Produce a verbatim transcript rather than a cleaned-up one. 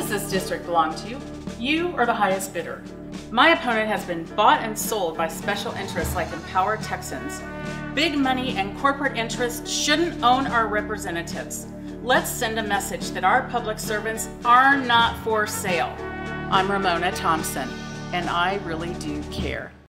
does this district belong to? You are the highest bidder. My opponent has been bought and sold by special interests like Empower Texans. Big money and corporate interests shouldn't own our representatives. Let's send a message that our public servants are not for sale. I'm Ramona Thompson, and I really do care.